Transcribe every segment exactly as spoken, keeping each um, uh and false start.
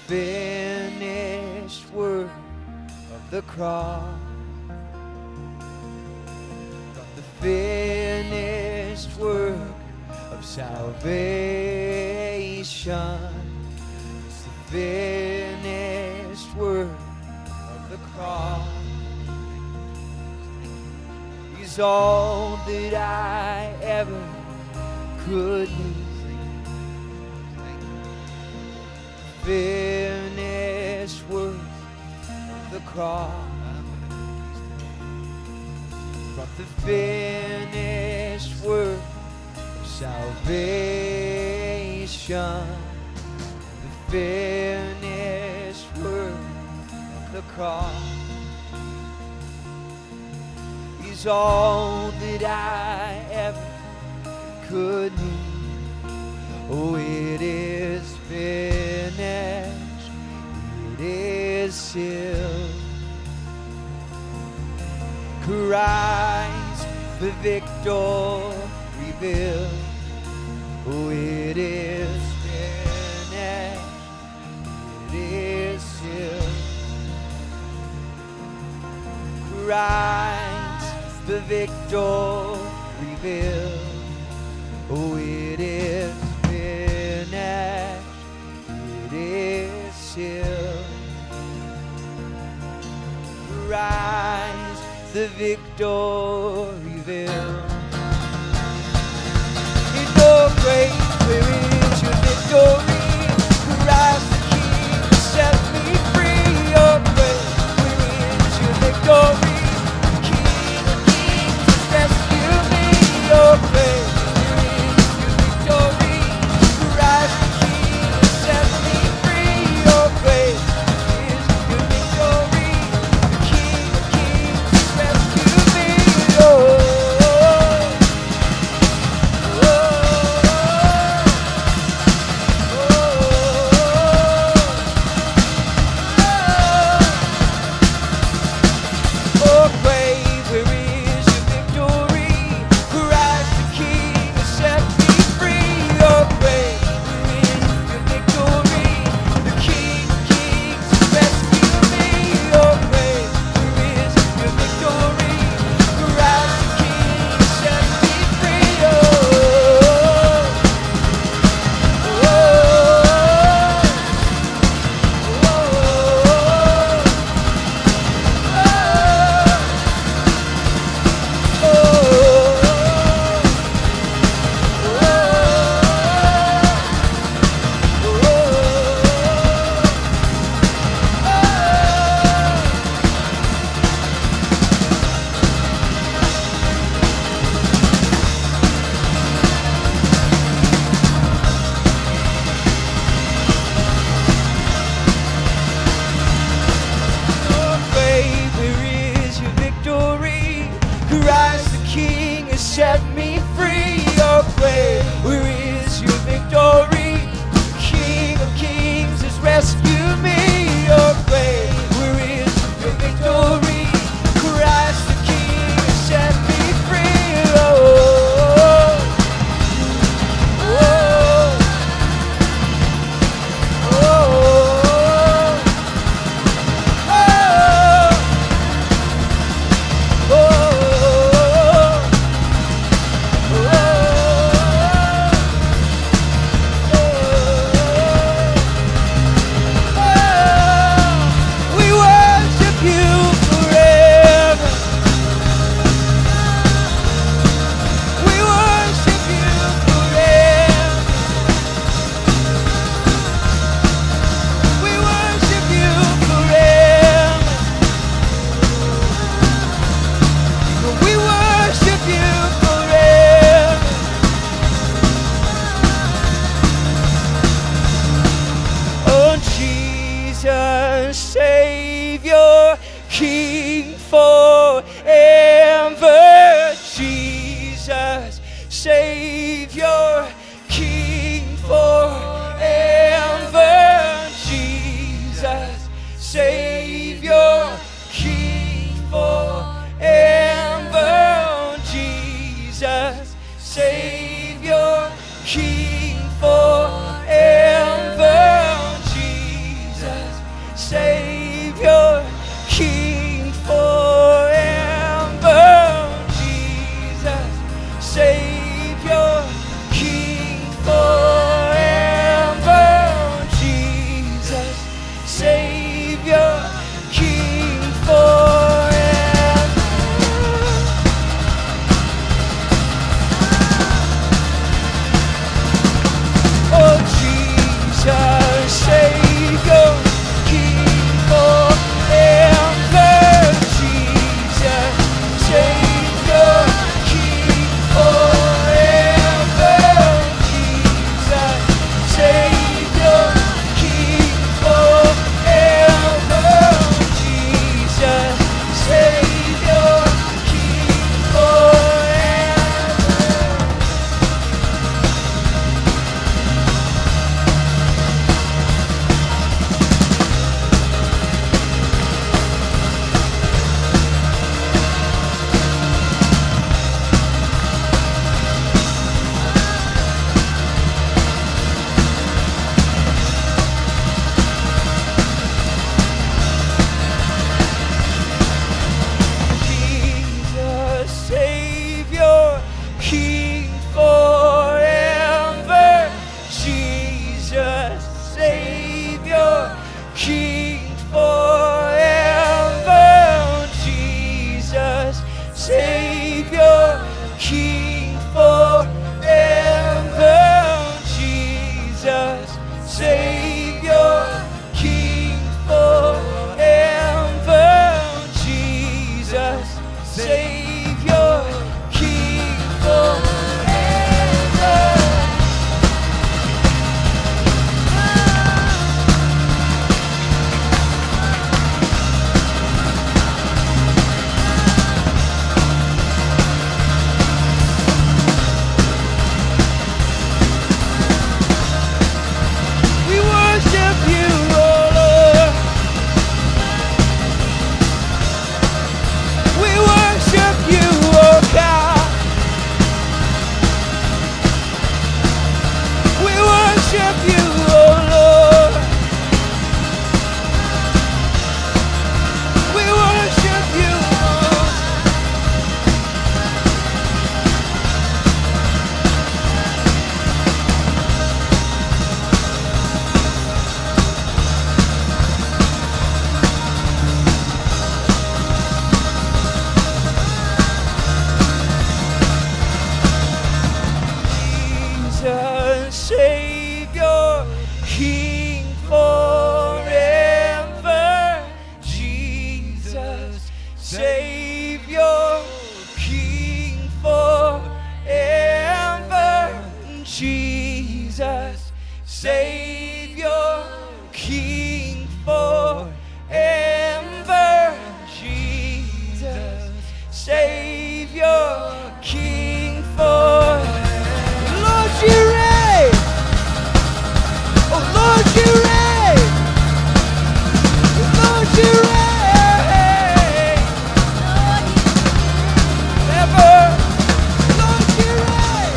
finished work of the cross, from the finished work of salvation. It's the finished work of the cross. He's all that I ever could need. Finished work of the cross, from the finished work of salvation, the finished work of the cross. He's all that I ever could need. Oh, it is finished, it is sealed. Christ the victor revealed. Oh, it is finished, it is sealed. Christ the victor revealed. Oh, it is finished, it is sealed. Christ the victor revealed. In your grace, where is your victory? Christ the King set me free. Your grace, where is your victory? King of kings has rescued me. Your grace, where is your victory? Christ the King has set me free. Your grace is your victory. The King of kings has rescued me. Oh. Savior, King forever. Jesus, Savior, King forever. We worship you, oh Lord. We worship you, oh God. We worship you, oh Lord. We worship you, Lord. Jesus, Savior, King forever. Jesus, Savior, King forever. Jesus, Savior, King forever. Jesus, Savior, King forever. Lord, you reign. Oh, Lord, you reign. Lord, you reign. Ever. Lord, you reign.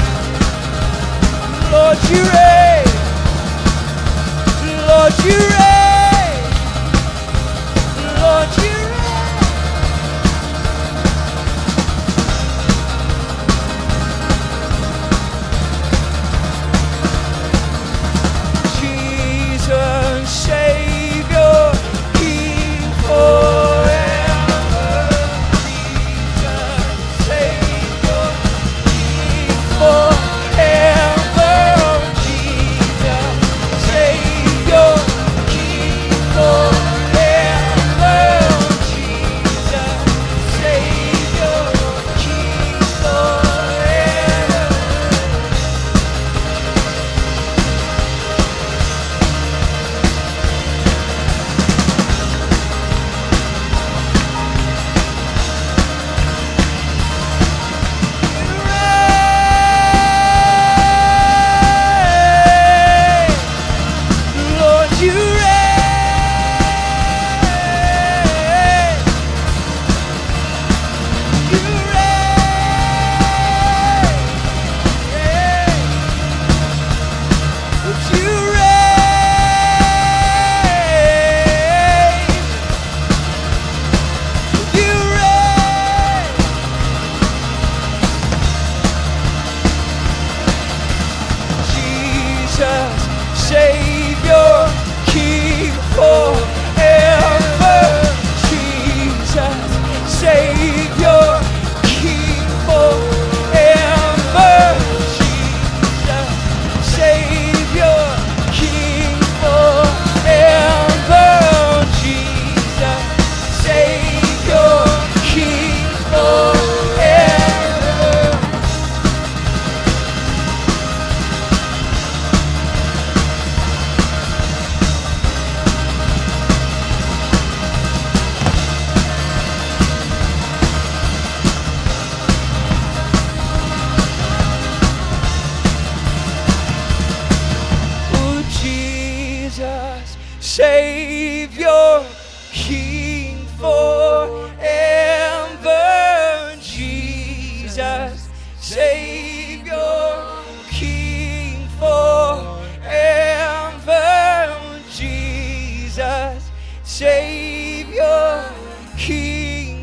Lord, you reign. Lord, you reign. Lord, you reign. Jesus, Savior, King forever. Jesus, Savior, King forever. Jesus, Savior, King forever. Jesus, Savior, King forever. Lord, you reign. You reign. Lord, you reign. You reign. Jesus, Savior, King forever. Jesus, Savior, King forever. Jesus, Savior, King forever. Jesus, Savior, King forever. Oh, Jesus, Savior, King forever. Jesus, Savior, King forever. Jesus, Savior, King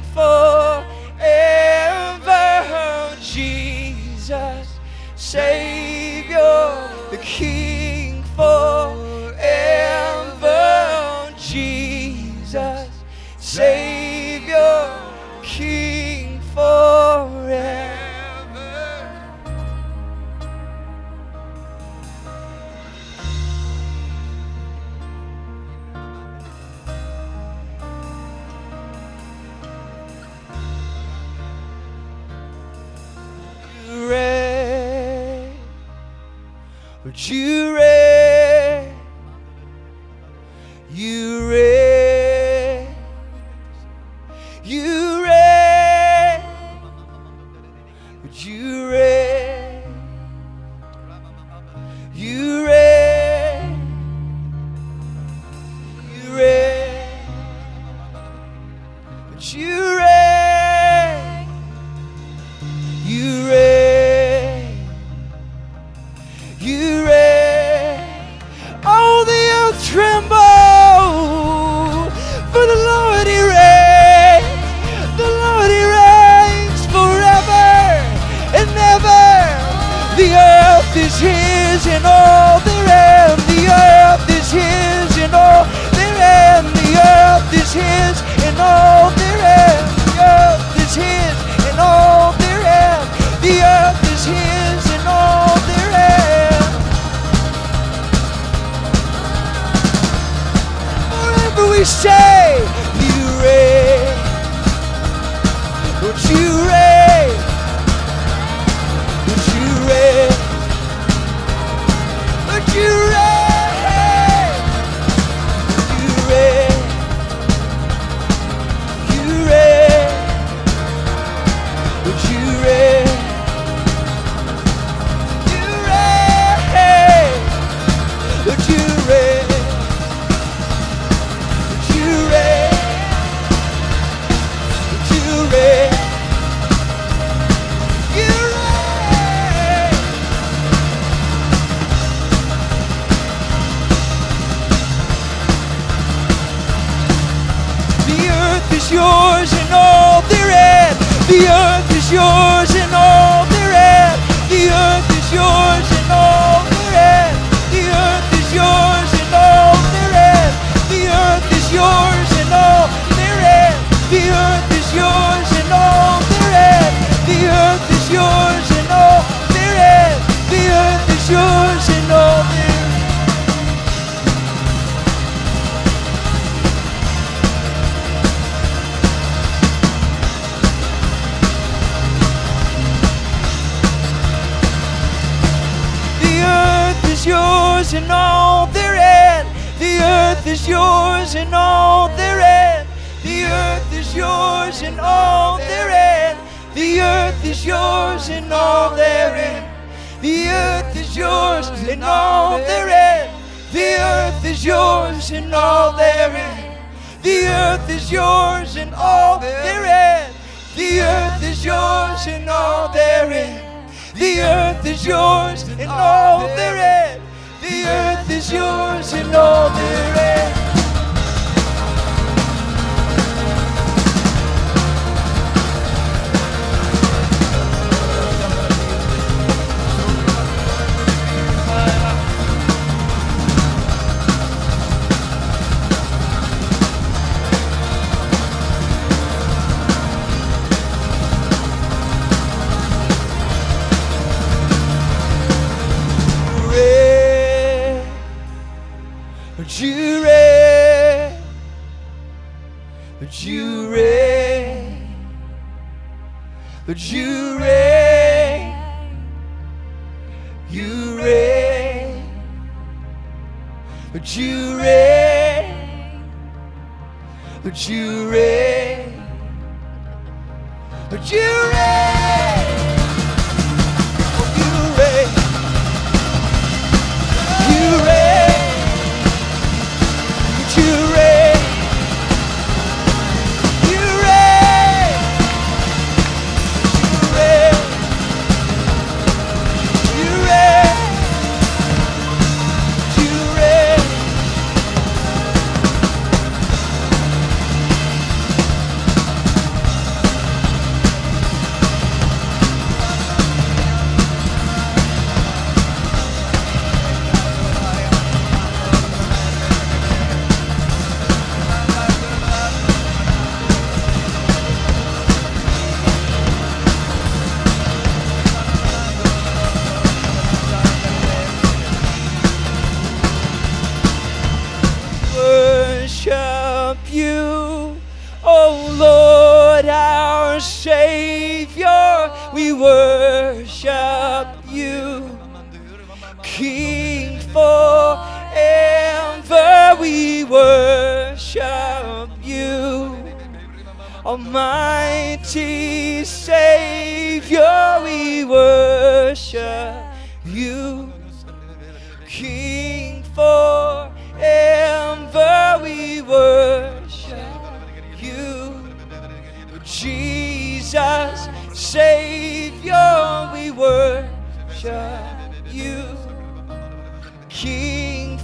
forever. Jesus, Savior, the King forever. Jesus. But you reign, you reign, you reign, but you reign, you reign, you reign, but you reign, you reign, you reign. Oh, the earth trembles, for the Lord He reigns. The Lord He reigns forever and ever. The earth is His and all therein. The earth is His and all therein. The earth is His and all therein. The earth is His and all therein. The earth is His and all therein. Forever we say, you reign. Don't you reign? Don't you reign? Don't you reign? You reign. You reign. Don't you reign? You reign. Don't you reign? Don't you reign? Don't you reign? You reign. The earth is yours and all therein. The earth is yours and all therein. The earth is yours and all therein. The earth is yours and all therein. The earth is yours and all therein. The earth is yours and all therein. The earth is yours and all therein. The earth is yours and all therein. The earth is yours and all therein. The earth is yours and all therein. The earth is yours and all therein. The earth is yours and all therein. The earth is yours and all therein. The earth is yours and all therein. The earth is yours and all therein. The earth is yours and all therein. The earth is yours and all therein. The earth is yours and all therein. But you reign, but you reign, but you reign, you reign, but you reign, but you reign, but you reign, you reign, you reign. You, oh Lord, our Savior, we worship you, King. Almighty Savior, we worship you. King forever, we worship you. Jesus, Savior, we worship you. King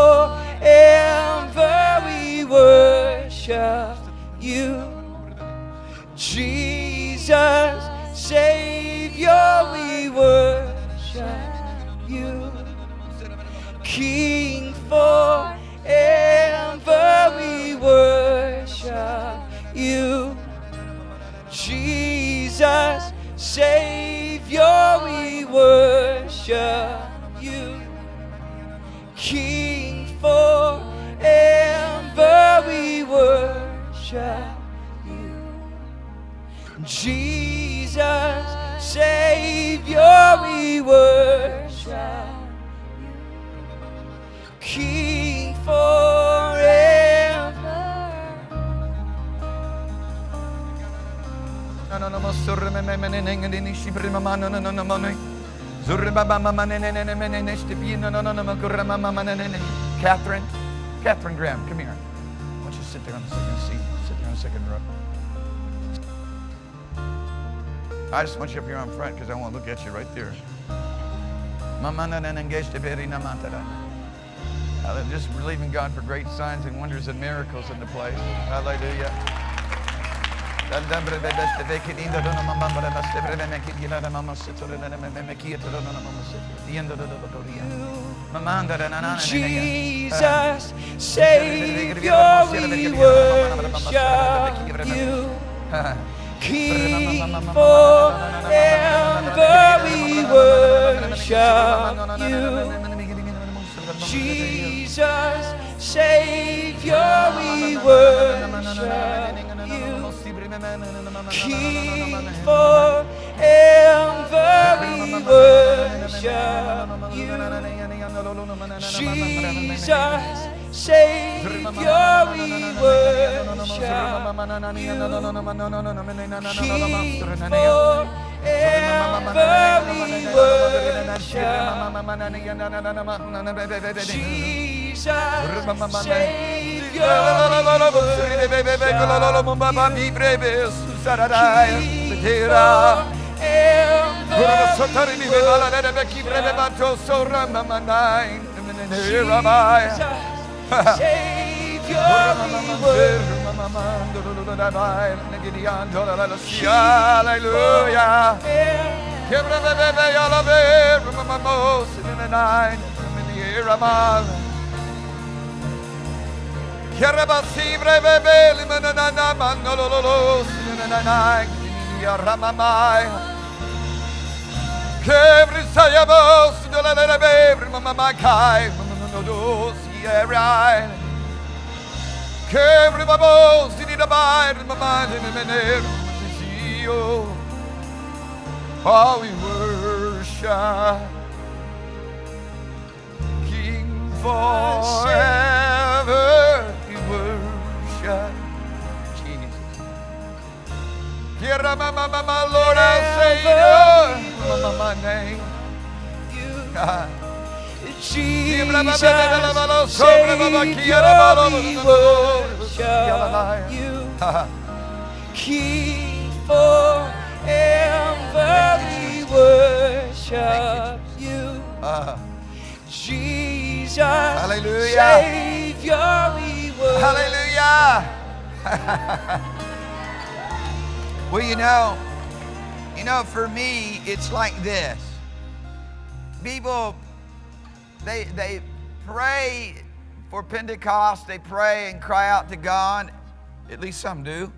forever, we worship you. Jesus, Savior, we worship you. King forever, we worship you. Jesus, Savior, we worship you. King forever, we worship you. Jesus, Savior, we worship you. King forever. Catherine, Catherine Graham, come here. Why don't you sit there on the second seat? Sit there on the second row. I just want you up here on front because I want to look at you right there. Just believing God for great signs and wonders and miracles in the place. Hallelujah. Jesus, Savior, we worship you. King forever, we worship you. Jesus, Savior, we worship you. King forever, we worship you. Jesus, Savior, we worship you. King forever, we worship Jesus, Savior, Oh, we worship King forever. We worship Jesus. My Lord, our Savior, my name. God. Jesus, Savior, we worship you. King forever, we worship you. Jesus, Hallelujah. Savior, we worship Hallelujah. Well, you know, you know, for me, it's like this. People, they they pray for Pentecost. They pray and cry out to God. At least some do.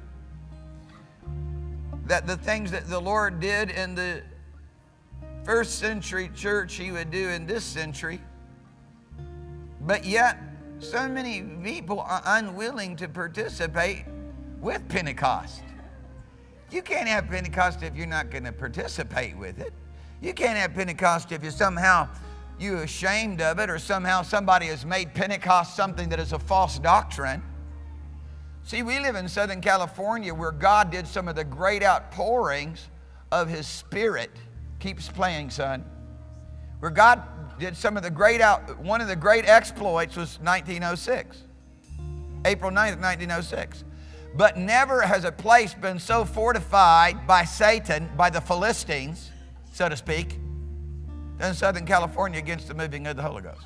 That the things that the Lord did in the first century church, He would do in this century. But yet, so many people are unwilling to participate with Pentecost. You can't have Pentecost if you're not going to participate with it. You can't have Pentecost if you somehow you're ashamed of it, or somehow somebody has made Pentecost something that is a false doctrine. See, we live in Southern California where God did some of the great outpourings of His Spirit. Keeps playing, son. Where God did some of the great out, one of the great exploits was nineteen oh six. April ninth, nineteen oh six. But never has a place been so fortified by Satan, by the Philistines, so to speak, than Southern California against the moving of the Holy Ghost.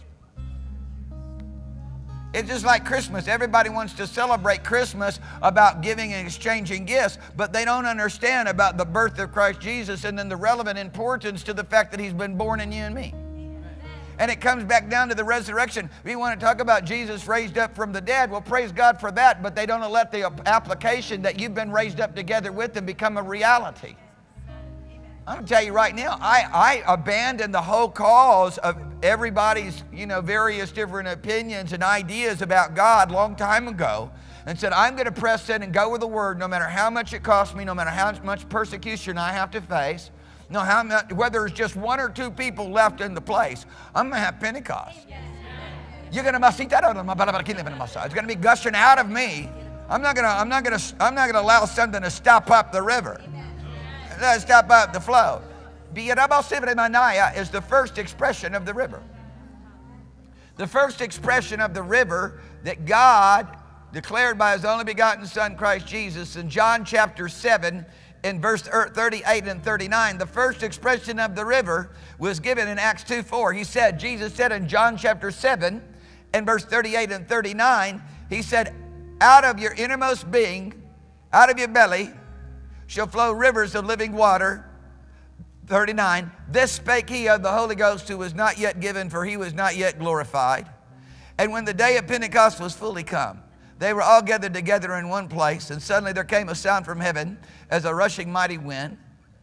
It's just like Christmas. Everybody wants to celebrate Christmas about giving and exchanging gifts, but they don't understand about the birth of Christ Jesus and then the relevant importance to the fact that He's been born in you and me. And it comes back down to the resurrection. We want to talk about Jesus raised up from the dead. Well, praise God for that, but they don't let the application that you've been raised up together with Him become a reality. I'm going to tell you right now, I, I abandoned the whole cause of everybody's, you know, various different opinions and ideas about God a long time ago and said, I'm going to press in and go with the Word no matter how much it costs me, no matter how much persecution I have to face, no, how much, whether it's just one or two people left in the place, I'm going to have Pentecost. You're going to, it's going to be gushing out of me. I'm not going to, I'm not going to, I'm not going to allow something to stop up the river. Let's stop up the flow. Is the first expression of the river. The first expression of the river that God declared by His only begotten Son, Christ Jesus, in John chapter seven, in verse thirty-eight and thirty-nine, the first expression of the river was given in Acts two four. He said, Jesus said in John chapter seven, in verse thirty-eight and thirty-nine, He said, out of your innermost being, out of your belly, shall flow rivers of living water. thirty-nine, this spake He of the Holy Ghost, who was not yet given, for He was not yet glorified. And when the day of Pentecost was fully come, they were all gathered together in one place, and suddenly there came a sound from heaven as a rushing mighty wind,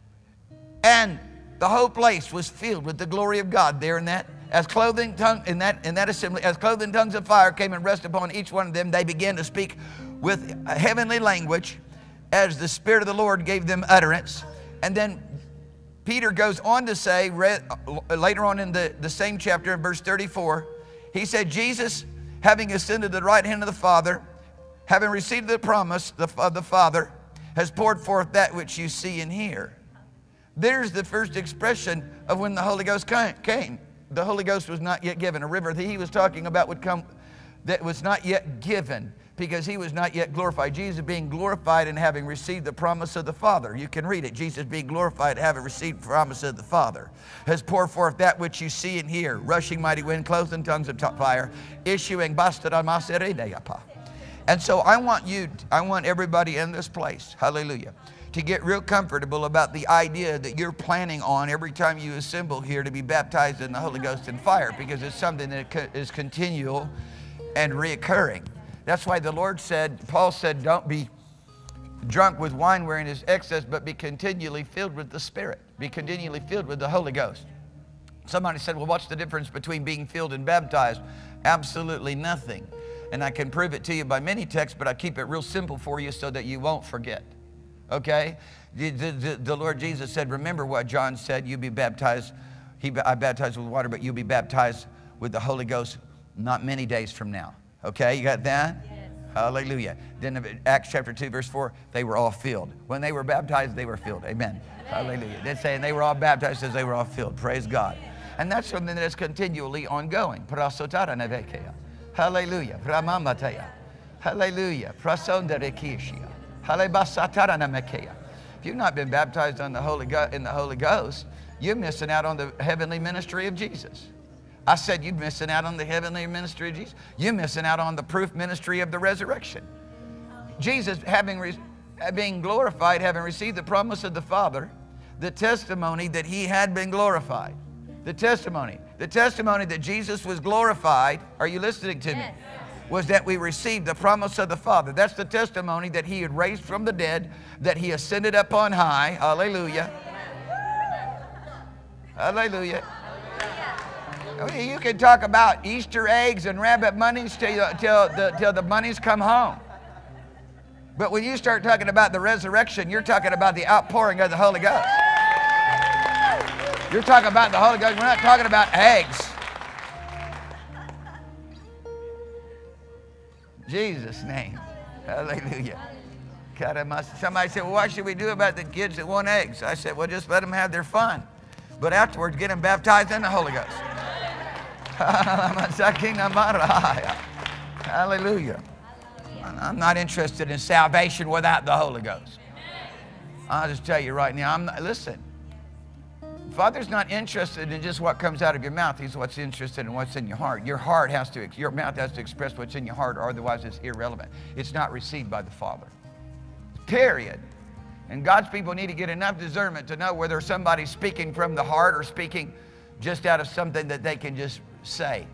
and the whole place was filled with the glory of God. There in that, as clothing tongue in that in that assembly, as clothing tongues of fire came and rested upon each one of them, they began to speak with a heavenly language, as the Spirit of the Lord gave them utterance. And then Peter goes on to say, read, uh, later on in the, the same chapter, in verse thirty-four, he said, Jesus, having ascended to the right hand of the Father, having received the promise of the Father, has poured forth that which you see and hear. There's the first expression of when the Holy Ghost came. The Holy Ghost was not yet given. A river that he was talking about would come that was not yet given, because He was not yet glorified. Jesus being glorified and having received the promise of the Father. You can read it. Jesus being glorified, having received the promise of the Father, has poured forth that which you see and hear, rushing mighty wind, clothed in tongues of fire, issuing. And so I want you, I want everybody in this place, hallelujah, to get real comfortable about the idea that you're planning on every time you assemble here to be baptized in the Holy Ghost and fire, because it's something that is continual and reoccurring. That's why the Lord said, Paul said, don't be drunk with wine wherein is excess, but be continually filled with the Spirit. Be continually filled with the Holy Ghost. Somebody said, well, what's the difference between being filled and baptized? Absolutely nothing. And I can prove it to you by many texts, but I keep it real simple for you so that you won't forget. Okay? The, the, the Lord Jesus said, remember what John said, you be baptized. He, I baptize with water, but you'll be baptized with the Holy Ghost not many days from now. Okay, you got that? Yes. Hallelujah. Then Acts chapter two, verse four, they were all filled. When they were baptized, they were filled. Amen. Hallelujah. They're saying they were all baptized as they were all filled. Praise God. And that's something that is continually ongoing. Hallelujah. Hallelujah. If you've not been baptized on the Holy Go- in the Holy Ghost, you're missing out on the heavenly ministry of Jesus. I said you're missing out on the heavenly ministry of Jesus. You're missing out on the proof ministry of the resurrection. Jesus, having re- being glorified, having received the promise of the Father, the testimony that He had been glorified. The testimony. The testimony that Jesus was glorified, are you listening to me? Was that we received the promise of the Father. That's the testimony that He had raised from the dead, that He ascended up on high. Hallelujah. Hallelujah. I mean, you can talk about Easter eggs and rabbit bunnies till, till, the, till the bunnies come home. But when you start talking about the resurrection, you're talking about the outpouring of the Holy Ghost. You're talking about the Holy Ghost. We're not talking about eggs. Jesus' name. Hallelujah. Somebody said, well, what should we do about the kids that want eggs? I said, well, just let them have their fun. But afterwards, get them baptized in the Holy Ghost. Hallelujah. I'm not interested in salvation without the Holy Ghost. I'll just tell you right now, I'm not, listen, Father's not interested in just what comes out of your mouth. He's what's interested in what's in your heart. Your heart has to, your mouth has to express what's in your heart, or otherwise it's irrelevant. It's not received by the Father. Period. And God's people need to get enough discernment to know whether somebody's speaking from the heart or speaking just out of something that they can just say.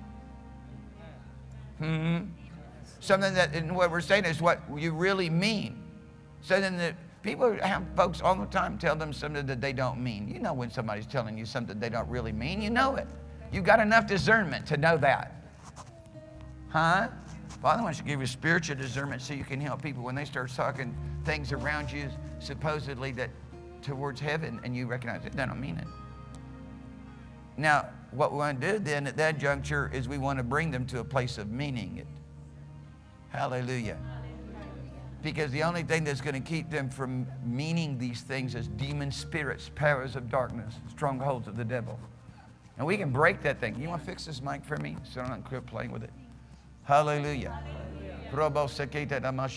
Hmm. Something that, and what we're saying is what you really mean. Something that people have folks all the time tell them something that they don't mean. You know when somebody's telling you something they don't really mean. You know it. You've got enough discernment to know that. Huh? Father wants to give you spiritual discernment so you can help people when they start talking things around you supposedly that towards heaven, and you recognize it. They don't mean it. Now, what we want to do then at that juncture is we want to bring them to a place of meaning it. Hallelujah. Because the only thing that's going to keep them from meaning these things is demon spirits, powers of darkness, strongholds of the devil. And we can break that thing. You want to fix this mic for me so I don't quit playing with it? Hallelujah. Hallelujah.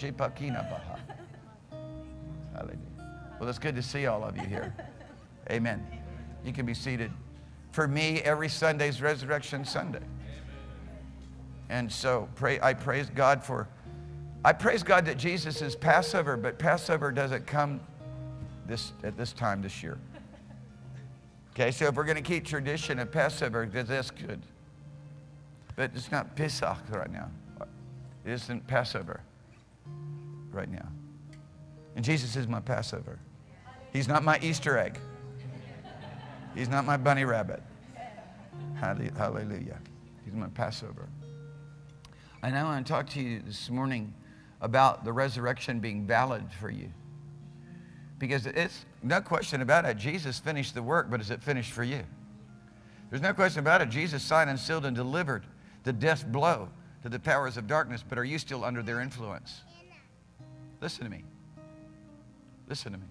Well, it's good to see all of you here. Amen. You can be seated. For me, every Sunday is Resurrection Sunday. And so pray, I praise God for, I praise God that Jesus is Passover, but Passover doesn't come this at this time this year. Okay, so if we're going to keep tradition of Passover, that's good. But it's not Pesach right now. It isn't Passover right now. And Jesus is my Passover. He's not my Easter egg. He's not my bunny rabbit. Hallelujah. He's my Passover. And I want to talk to you this morning about the resurrection being valid for you. Because it's no question about it. Jesus finished the work, but is it finished for you? There's no question about it. Jesus signed and sealed and delivered the death blow to the powers of darkness, but are you still under their influence? Listen to me. Listen to me.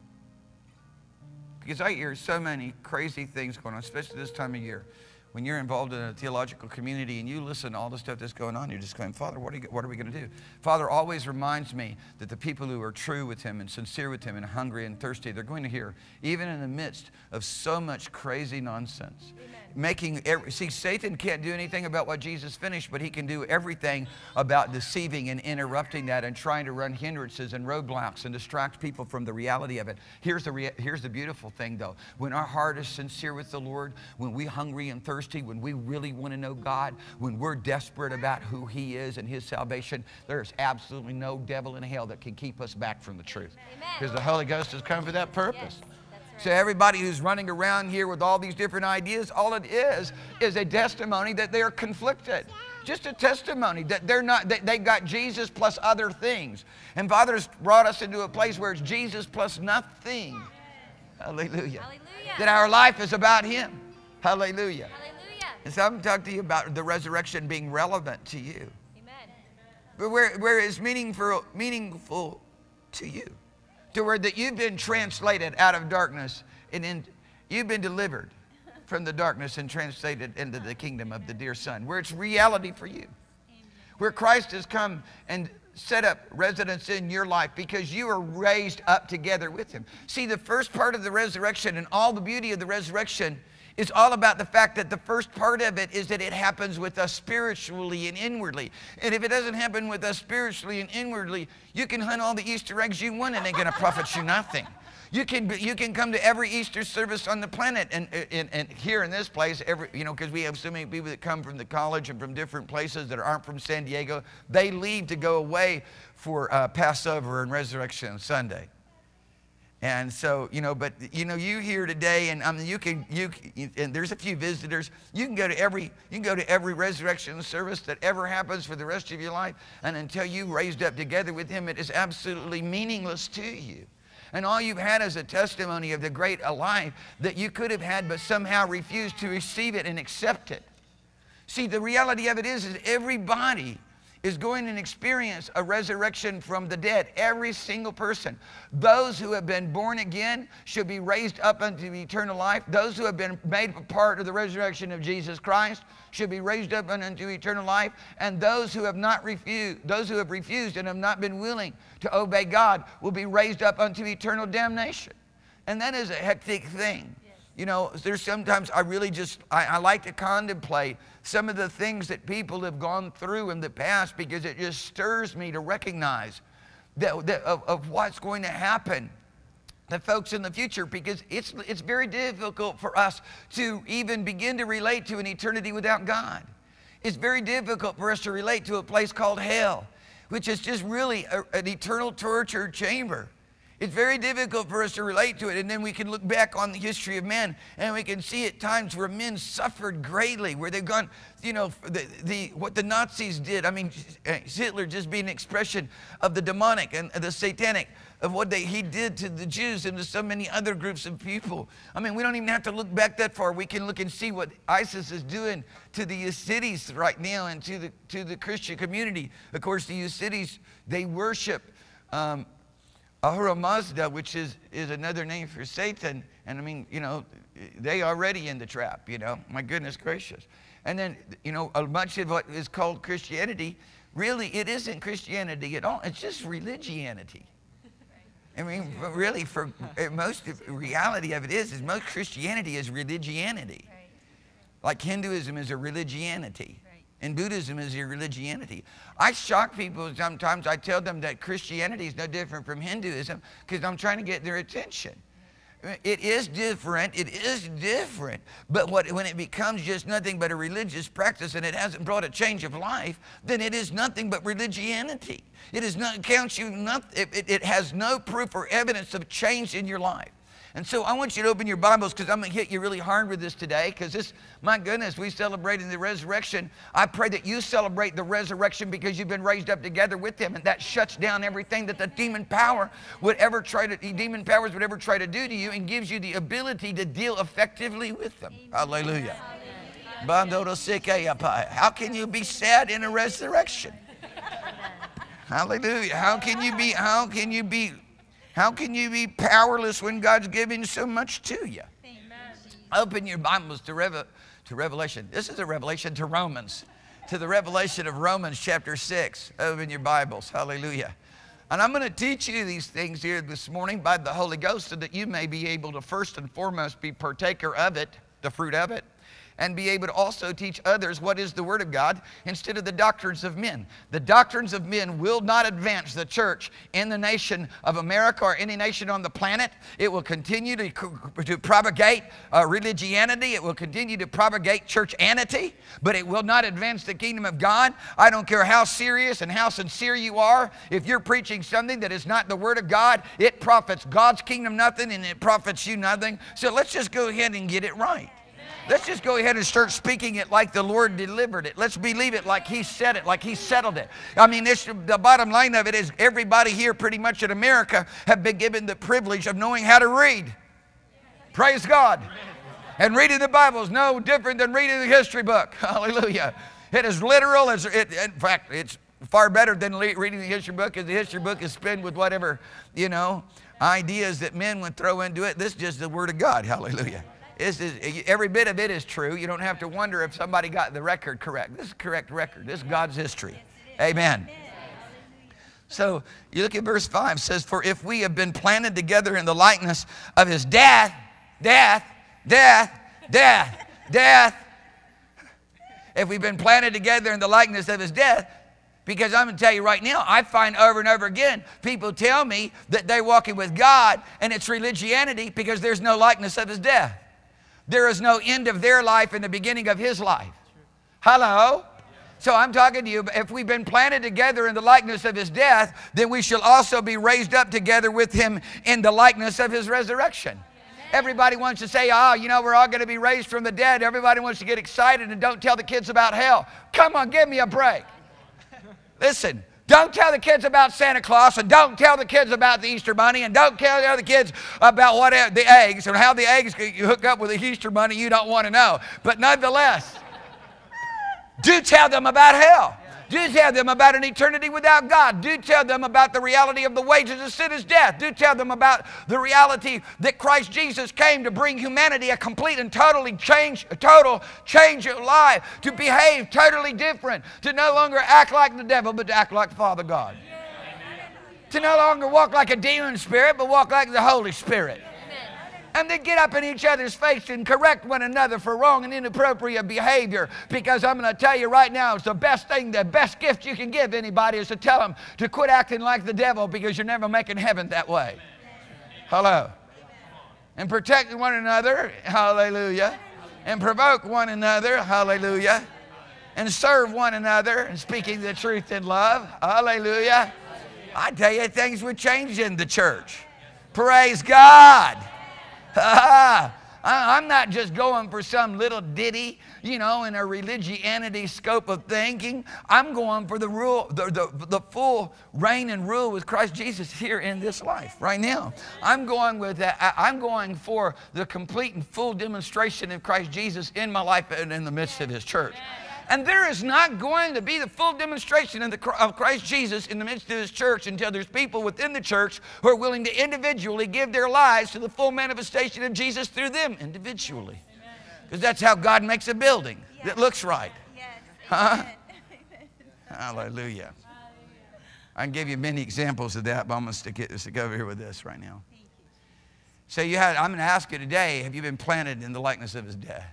Because I hear so many crazy things going on, especially this time of year. When you're involved in a theological community and you listen to all the stuff that's going on, you're just going, Father, what are, you, what are we going to do? Father always reminds me that the people who are true with Him and sincere with Him and hungry and thirsty, they're going to hear, even in the midst of so much crazy nonsense. Amen. Making every, see, Satan can't do anything about what Jesus finished, but he can do everything about deceiving and interrupting that and trying to run hindrances and roadblocks and distract people from the reality of it. Here's the, rea- here's the beautiful thing, though. When our heart is sincere with the Lord, when we're hungry and thirsty, when we really want to know God, when we're desperate about who He is and His salvation, there's absolutely no devil in hell that can keep us back from the truth. Because the Holy Ghost has come for that purpose. Yes. So everybody who's running around here with all these different ideas, all it is is a testimony that they're conflicted. Just a testimony that they're not, that they got Jesus plus other things. And Father's brought us into a place where it's Jesus plus nothing. Hallelujah. Hallelujah. That our life is about Him. Hallelujah. Hallelujah. And so I'm going to talk to you about the resurrection being relevant to you. Amen. But where, where it's meaningful, meaningful to you. To where that you've been translated out of darkness and in, you've been delivered from the darkness and translated into the kingdom of the dear Son, where it's reality for you. Amen. Where Christ has come and set up residence in your life because you are raised up together with Him. See, the first part of the resurrection and all the beauty of the resurrection is all about the fact that the first part of it is that it happens with us spiritually and inwardly. And if it doesn't happen with us spiritually and inwardly, you can hunt all the Easter eggs you want and it ain't going to profit you nothing. You can you can come to every Easter service on the planet, and and, and here in this place, every you know, because we have so many people that come from the college and from different places that aren't from San Diego. They leave to go away for uh, Passover and Resurrection Sunday. And so, you know, but, you know, you here today, and um, you can, you and there's a few visitors. You can go to every, you can go to every resurrection service that ever happens for the rest of your life. And until you raised up together with Him, it is absolutely meaningless to you. And all you've had is a testimony of the great life that you could have had, but somehow refused to receive it and accept it. See, the reality of it is, is everybody is going to experience a resurrection from the dead. Every single person. Those who have been born again should be raised up unto eternal life. Those who have been made a part of the resurrection of Jesus Christ should be raised up unto eternal life. And those who have not refused, those who have refused and have not been willing to obey God will be raised up unto eternal damnation. And that is a hectic thing. You know, there's sometimes I really just, I, I like to contemplate some of the things that people have gone through in the past, because it just stirs me to recognize that, that of, of what's going to happen to folks in the future, because it's, it's very difficult for us to even begin to relate to an eternity without God. It's very difficult for us to relate to a place called hell, which is just really a, an eternal torture chamber. It's very difficult for us to relate to it. And then we can look back on the history of men, and we can see at times where men suffered greatly, where they've gone, you know, the, the what the Nazis did. I mean, Hitler just being an expression of the demonic and the satanic, of what they, he did to the Jews and to so many other groups of people. I mean, we don't even have to look back that far. We can look and see what ISIS is doing to the Yazidis right now and to the, to the Christian community. Of course, the Yazidis, they worship um, Ahura Mazda, which is, is another name for Satan. And I mean, you know, they already in the trap, you know. My goodness gracious. And then, you know, much of what is called Christianity, really, it isn't Christianity at all. It's just religianity. I mean, really, for most of, reality of it is, is most Christianity is religianity. Like Hinduism is a religianity. And Buddhism is your religianity. I shock people sometimes. I tell them that Christianity is no different from Hinduism, because I'm trying to get their attention. It is different. It is different. But what, when it becomes just nothing but a religious practice and it hasn't brought a change of life, then it is nothing but religianity. It is not counts you not, it, it has no proof or evidence of change in your life. And so I want you to open your Bibles, because I'm going to hit you really hard with this today, because this, my goodness, we celebrating the resurrection. I pray that you celebrate the resurrection because you've been raised up together with Him, and that shuts down everything that the demon power would ever try to, demon powers would ever try to do to you, and gives you the ability to deal effectively with them. Hallelujah. How can you be sad in a resurrection? Hallelujah. How can you be, how can you be How can you be powerless when God's giving so much to you? Amen. Open your Bibles to, Reve- to Revelation. This is a revelation to Romans, to the revelation of Romans chapter six. Open your Bibles. Hallelujah. And I'm going to teach you these things here this morning by the Holy Ghost, so that you may be able to first and foremost be partaker of it, the fruit of it, and be able to also teach others what is the Word of God instead of the doctrines of men. The doctrines of men will not advance the church in the nation of America or any nation on the planet. It will continue to, to propagate uh, religianity. It will continue to propagate churchanity, but it will not advance the kingdom of God. I don't care how serious and how sincere you are. If you're preaching something that is not the Word of God, it profits God's kingdom nothing, and it profits you nothing. So let's just go ahead and get it right. Let's just go ahead and start speaking it like the Lord delivered it. Let's believe it like He said it, like He settled it. I mean, this, the bottom line of it is everybody here pretty much in America have been given the privilege of knowing how to read. Praise God. And reading the Bible is no different than reading the history book. Hallelujah. It is literal. It's, it, in fact, it's far better than reading the history book, because the history book is spent with whatever, you know, ideas that men would throw into it. This is just the Word of God. Hallelujah. This is, every bit of it is true. You don't have to wonder if somebody got the record correct. This is correct record. This is God's history. Amen. So you look at verse five. It says, for if we have been planted together in the likeness of His death, death, death, death, death. If we've been planted together in the likeness of His death, because I'm going to tell you right now, I find over and over again, people tell me that they're walking with God and it's religianity because there's no likeness of His death. There is no end of their life and the beginning of His life. Hello? So I'm talking to you, if we've been planted together in the likeness of His death, then we shall also be raised up together with Him in the likeness of His resurrection. Everybody wants to say, oh, you know, we're all going to be raised from the dead. Everybody wants to get excited and don't tell the kids about hell. Come on, give me a break. Listen. Don't tell the kids about Santa Claus, and don't tell the kids about the Easter Bunny, and don't tell the kids about what the eggs and how the eggs you hook up with the Easter Bunny you don't want to know. But nonetheless, do tell them about hell. Do tell them about an eternity without God. Do tell them about the reality of the wages of sin is death. Do tell them about the reality that Christ Jesus came to bring humanity a complete and totally change, a total change of life, to behave totally different, to no longer act like the devil, but to act like Father God. To no longer walk like a demon spirit, but walk like the Holy Spirit. And they get up in each other's face and correct one another for wrong and inappropriate behavior. Because I'm going to tell you right now, it's the best thing, the best gift you can give anybody is to tell them to quit acting like the devil, because you're never making heaven that way. Hello. And protect one another, hallelujah. And provoke one another, hallelujah. And serve one another, and speaking the truth in love, hallelujah. I tell you, things would change in the church. Praise God. I'm not just going for some little ditty, you know, in a religianity scope of thinking. I'm going for the rule, the, the, the full reign and rule with Christ Jesus here in this life right now. I'm going with that. I'm going for the complete and full demonstration of Christ Jesus in my life and in the midst of His church. And there is not going to be the full demonstration of, the, of Christ Jesus in the midst of His church until there's people within the church who are willing to individually give their lives to the full manifestation of Jesus through them individually. Because that's how God makes a building that looks right. Huh? Hallelujah. I can give you many examples of that, but I'm going to stick, it, stick over here with this right now. So you had, I'm going to ask you today, have you been planted in the likeness of His death?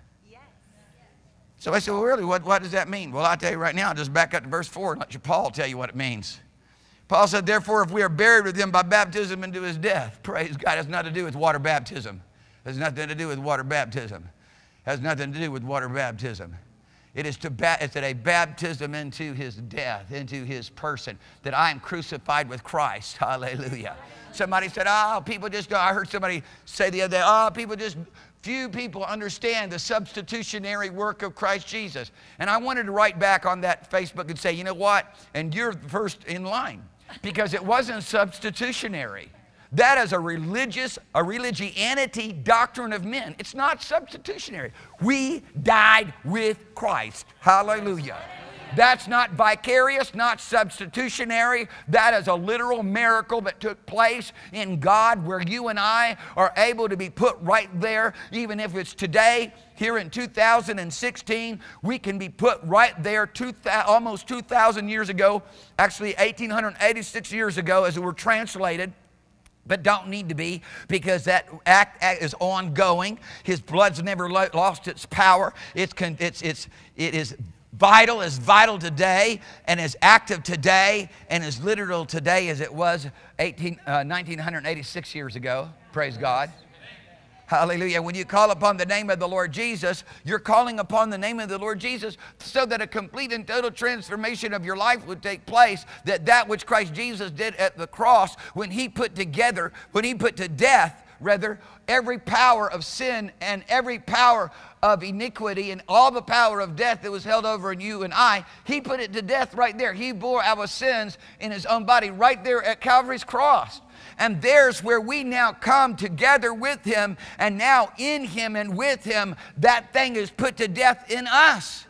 So I said, well, really, what, what does that mean? Well, I'll tell you right now, just back up to verse four and let you, Paul tell you what it means. Paul said, therefore, if we are buried with Him by baptism into His death, praise God, it has nothing to do with water baptism. It has nothing to do with water baptism. It has nothing to do with water baptism. It is to ba- it's a baptism into His death, into His person, that I am crucified with Christ. Hallelujah. Somebody said, oh, people just go, I heard somebody say the other day, oh, people just... Few people understand the substitutionary work of Christ Jesus. And I wanted to write back on that Facebook and say, you know what? And you're first in line, because it wasn't substitutionary. That is a religious, a religianity doctrine of men. It's not substitutionary. We died with Christ. Hallelujah. That's not vicarious, not substitutionary. That is a literal miracle that took place in God, where you and I are able to be put right there. Even if it's today, here in two thousand sixteen, we can be put right there two, almost two thousand years ago, actually eighteen eighty-six years ago, as it were translated. But don't need to be, because that act, act is ongoing. His blood's never lo- lost its power. It's, it's, it's, it is vital, as vital today, and as active today, and as literal today as it was eighteen, uh, nineteen eighty-six years ago. Praise God. Hallelujah. When you call upon the name of the Lord Jesus, you're calling upon the name of the Lord Jesus so that a complete and total transformation of your life would take place. That that which Christ Jesus did at the cross, when He put together, when He put to death, rather, every power of sin and every power of iniquity and all the power of death that was held over in you and I, He put it to death right there. He bore our sins in His own body right there at Calvary's cross. And there's where we now come together with Him, and now in Him and with Him, that thing is put to death in us.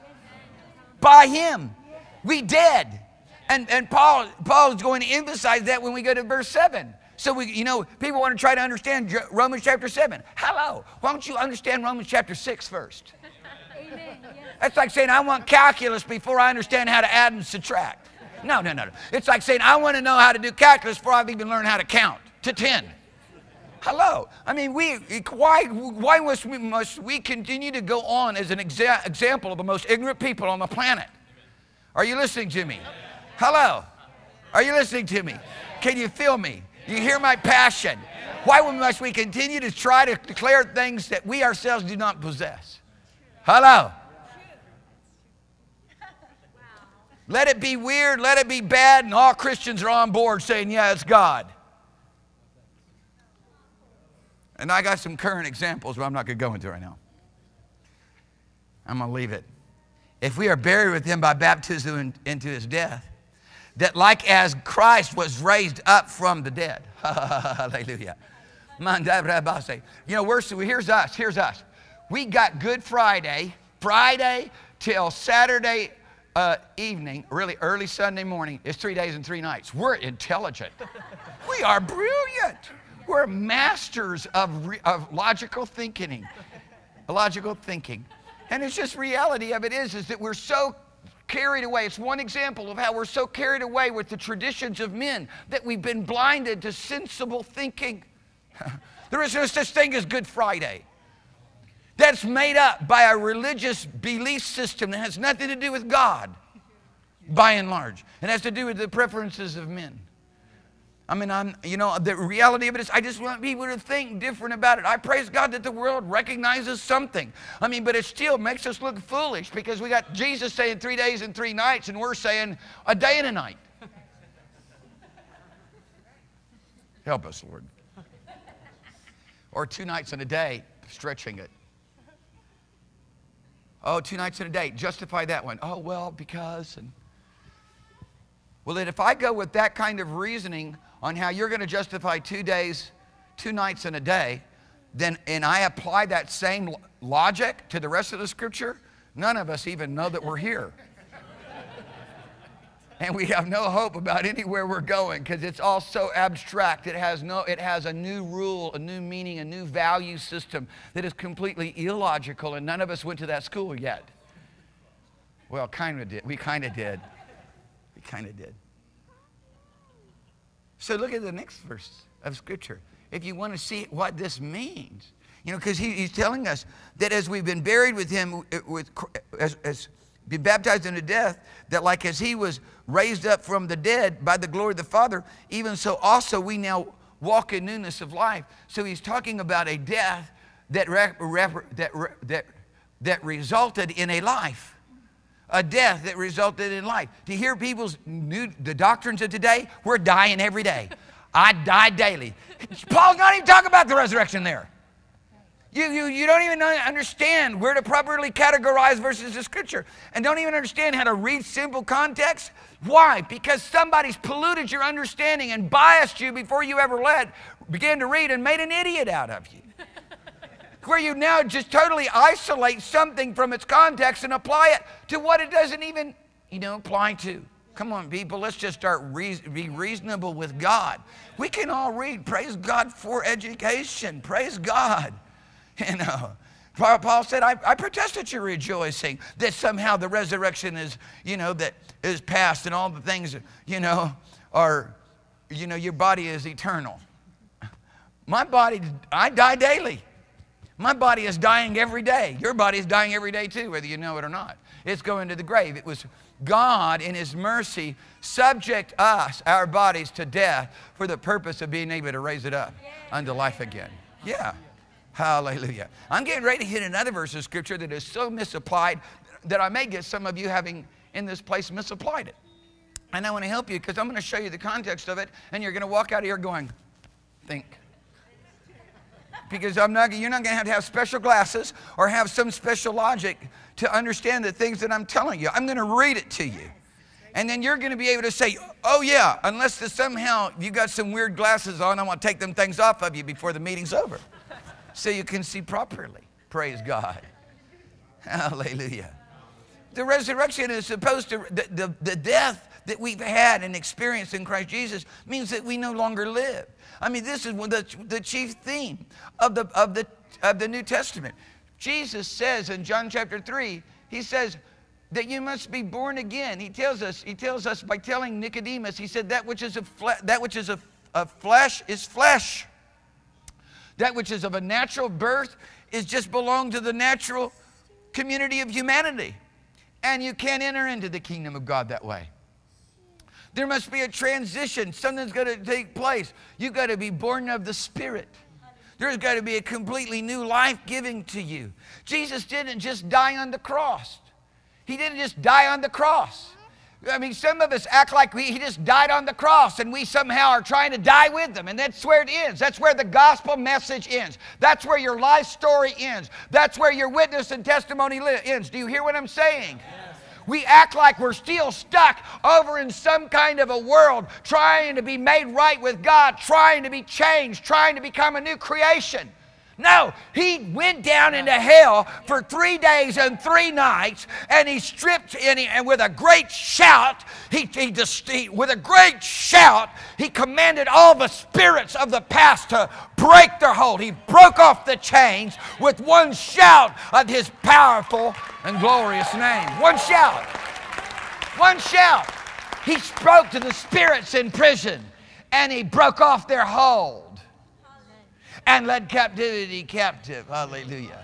By Him. We dead. And, and Paul, Paul is going to emphasize that when we go to verse seven. So, we, you know, people want to try to understand Romans chapter seven. Hello. Why don't you understand Romans chapter six first? Amen. That's like saying, I want calculus before I understand how to add and subtract. No, no, no, no. It's like saying, I want to know how to do calculus before I've even learned how to count to ten. Hello. I mean, we why why must we, must we continue to go on as an exa- example of the most ignorant people on the planet? Are you listening to me? Hello. Are you listening to me? Can you feel me? You hear my passion? Why must we continue to try to declare things that we ourselves do not possess? Hello. Let it be weird, let it be bad, and all Christians are on board saying, yeah, it's God. And I got some current examples, but I'm not going to go into it right now. I'm going to leave it. If we are buried with Him by baptism in, into His death, that like as Christ was raised up from the dead. Hallelujah. You know, we're, here's us, here's us. We got Good Friday, Friday till Saturday uh, evening, really early Sunday morning, is three days and three nights. We're intelligent. We are brilliant. We're masters of, re- of logical thinking. Logical thinking. And it's just reality of it is, is that we're so carried away. It's one example of how we're so carried away with the traditions of men that we've been blinded to sensible thinking. There is no such thing as Good Friday. That's made up by a religious belief system that has nothing to do with God, by and large. It has to do with the preferences of men. I mean, I'm, you know, the reality of it is I just want people to think different about it. I praise God that the world recognizes something. I mean, but it still makes us look foolish because we got Jesus saying three days and three nights and we're saying a day and a night. Help us, Lord. Or two nights and a day, stretching it. Oh, two nights and a day, justify that one. Oh, well, because. And well, then if I go with that kind of reasoning on how you're going to justify two days, two nights and a day, then and I apply that same logic to the rest of the scripture, none of us even know that we're here. And we have no hope about anywhere we're going because it's all so abstract. It has no, it has a new rule, a new meaning, a new value system that is completely illogical, and none of us went to that school yet. Well, kind of did. We kind of did. We kind of did. So look at the next verse of Scripture. If you want to see what this means, you know, because he, he's telling us that as we've been buried with him, with as, as be baptized into death, that like as he was raised up from the dead by the glory of the Father, even so also we now walk in newness of life. So he's talking about a death that rep, rep, that that that resulted in a life. A death that resulted in life. To hear people's new, the doctrines of today, we're dying every day. I die daily. Paul's not even talking about the resurrection there. You, you, you don't even understand where to properly categorize verses of Scripture and don't even understand how to read simple context. Why? Because somebody's polluted your understanding and biased you before you ever let, began to read and made an idiot out of you. Where you now just totally isolate something from its context and apply it to what it doesn't even, you know, apply to. Come on, people, let's just start reason, be reasonable with God. We can all read. Praise God for education. Praise God. You know, Paul said, I, I protest at your rejoicing that somehow the resurrection is, you know, that is past and all the things, you know, are, you know, your body is eternal. My body, I die daily. My body is dying every day. Your body is dying every day too, whether you know it or not. It's going to the grave. It was God in his mercy subject us, our bodies, to death for the purpose of being able to raise it up unto life again. Yeah. Hallelujah. I'm getting ready to hit another verse of Scripture that is so misapplied that I may get some of you having in this place misapplied it. And I want to help you because I'm going to show you the context of it and you're going to walk out of here going, think. Because I'm not, you're not going to have to have special glasses or have some special logic to understand the things that I'm telling you. I'm going to read it to you. And then you're going to be able to say, oh yeah, unless the, somehow you got some weird glasses on, I want to take them things off of you before the meeting's over. So you can see properly. Praise God. Hallelujah. The resurrection is supposed to, the, the, the death that we've had and experienced in Christ Jesus means that we no longer live. I mean, this is the, the chief theme of the, of, the, of the New Testament. Jesus says in John chapter three, he says that you must be born again. He tells us, he tells us by telling Nicodemus, he said that which is of, fle- that which is of, of flesh is flesh. That which is of a natural birth is just belong to the natural community of humanity. And you can't enter into the kingdom of God that way. There must be a transition. Something's got to take place. You've got to be born of the Spirit. There's got to be a completely new life given to you. Jesus didn't just die on the cross. He didn't just die on the cross. I mean, some of us act like we, he just died on the cross and we somehow are trying to die with him. And that's where it ends. That's where the gospel message ends. That's where your life story ends. That's where your witness and testimony li- ends. Do you hear what I'm saying? Yes. We act like we're still stuck over in some kind of a world trying to be made right with God, trying to be changed, trying to become a new creation. No, he went down into hell for three days and three nights, and he stripped, and, he, and with a great shout, he, he just, he, with a great shout, he commanded all the spirits of the past to break their hold. He broke off the chains with one shout of his powerful and glorious name. One shout. One shout. He spoke to the spirits in prison, and he broke off their hold and led captivity captive. Hallelujah.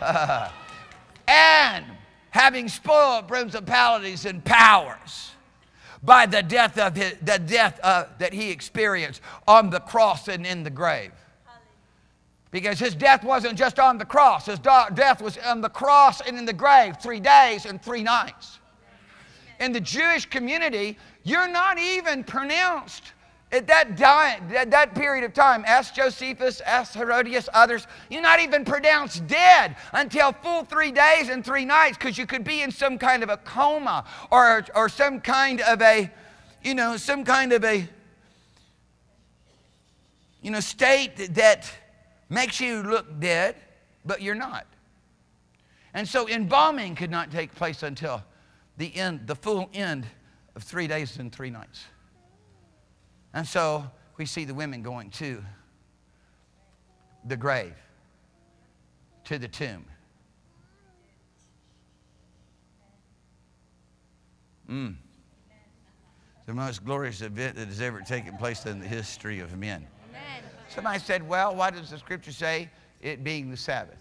And having spoiled principalities and powers by the death of his, the death uh, that he experienced on the cross and in the grave. Because his death wasn't just on the cross. His death was on the cross and in the grave, three days and three nights. In the Jewish community, you're not even pronounced at that, di- at that period of time. Ask Josephus, ask Herodias, others. You're not even pronounced dead until full three days and three nights, because you could be in some kind of a coma or, or some kind of a, you know, some kind of a, you know, state that makes you look dead, but you're not. And so embalming could not take place until the end, the full end of three days and three nights. And so we see the women going to the grave, to the tomb. Mm. The most glorious event that has ever taken place in the history of men. Amen. Somebody said, well, why does the scripture say it being the Sabbath?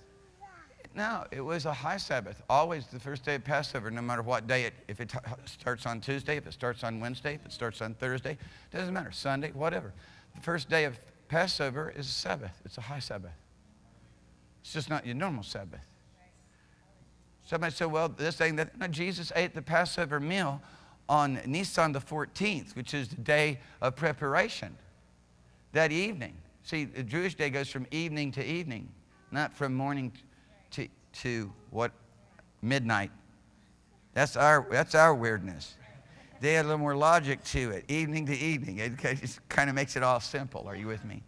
No, it was a high Sabbath. Always the first day of Passover, no matter what day it, if it starts on Tuesday, if it starts on Wednesday, if it starts on Thursday, doesn't matter, Sunday, whatever. The first day of Passover is a Sabbath. It's a high Sabbath. It's just not your normal Sabbath. Somebody said, well, this thing that no, Jesus ate the Passover meal on Nisan the fourteenth, which is the day of preparation, that evening. See, the Jewish day goes from evening to evening, not from morning to To, to what? Midnight. That's our, that's our weirdness. They had a little more logic to it. Evening to evening. It just kind of makes it all simple. Are you with me?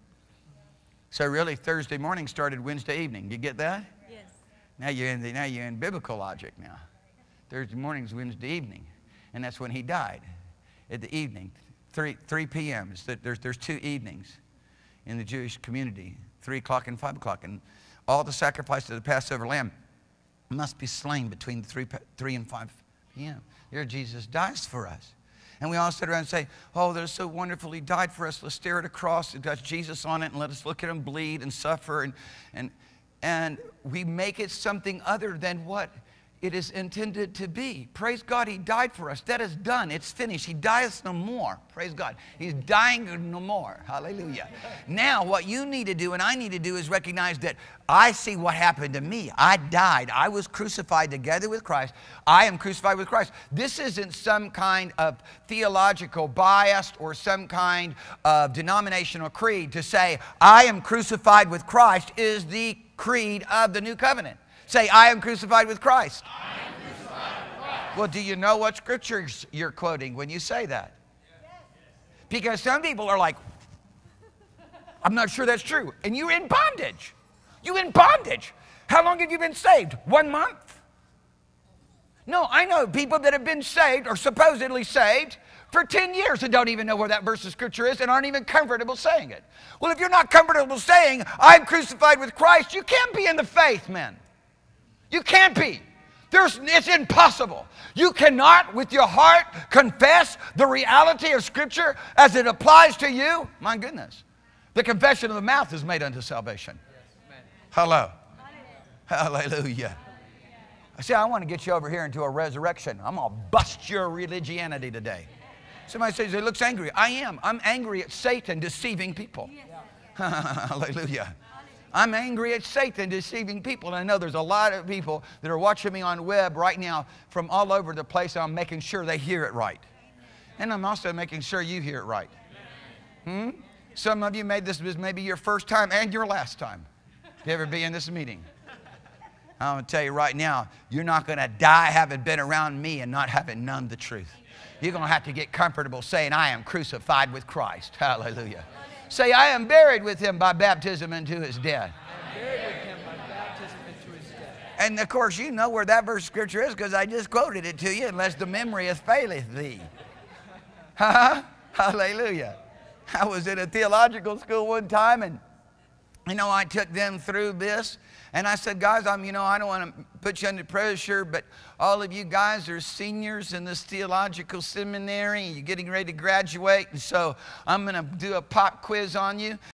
So really, Thursday morning started Wednesday evening. You get that? Yes. Now you're in, the, now you're in biblical logic now. Thursday morning's Wednesday evening. And that's when he died. At the evening. three p.m. There's, there's two evenings in the Jewish community. three o'clock and five o'clock. And all the sacrifices of the Passover lamb must be slain between three, three and five p.m. Here Jesus dies for us. And we all sit around and say, oh, that's so wonderful. He died for us. Let's stare at a cross. It got Jesus on it, and let us look at him bleed and suffer. And, and, and we make it something other than what it is intended to be. Praise God, he died for us. That is done. It's finished. He dies no more. Praise God. He's dying no more. Hallelujah. Now, what you need to do and I need to do is recognize that I see what happened to me. I died. I was crucified together with Christ. I am crucified with Christ. This isn't some kind of theological bias or some kind of denominational creed to say, I am crucified with Christ is the creed of the new covenant. Say, I am crucified with Christ. I am crucified with Christ. Well, do you know what scriptures you're quoting when you say that? Yes. Because some people are like, I'm not sure that's true. And you're in bondage. You're in bondage. How long have you been saved? One month? No, I know people that have been saved or supposedly saved for ten years and don't even know where that verse of scripture is and aren't even comfortable saying it. Well, if you're not comfortable saying, I'm crucified with Christ, you can't be in the faith, man. You can't be. There's, it's impossible. You cannot, with your heart, confess the reality of Scripture as it applies to you. My goodness. The confession of the mouth is made unto salvation. Hello. Hallelujah. I say, I want to get you over here into a resurrection. I'm going to bust your religianity today. Somebody says, it looks angry. I am. I'm angry at Satan deceiving people. Hallelujah. I'm angry at Satan deceiving people. And I know there's a lot of people that are watching me on web right now from all over the place. I'm making sure they hear it right. And I'm also making sure you hear it right. Hmm? Some of you made this maybe your first time and your last time to ever be in this meeting. I'm going to tell you right now, you're not going to die having been around me and not having known the truth. You're going to have to get comfortable saying, I am crucified with Christ. Hallelujah. Say, I am buried with him by baptism into his death. And of course, you know where that verse of scripture is because I just quoted it to you, unless the memory hath faileth thee. Huh? Hallelujah. I was in a theological school one time, and you know, I took them through this, and I said, guys, I'm, you know, I don't want to put you under pressure, but all of you guys are seniors in this theological seminary. You're getting ready to graduate, and so I'm going to do a pop quiz on you.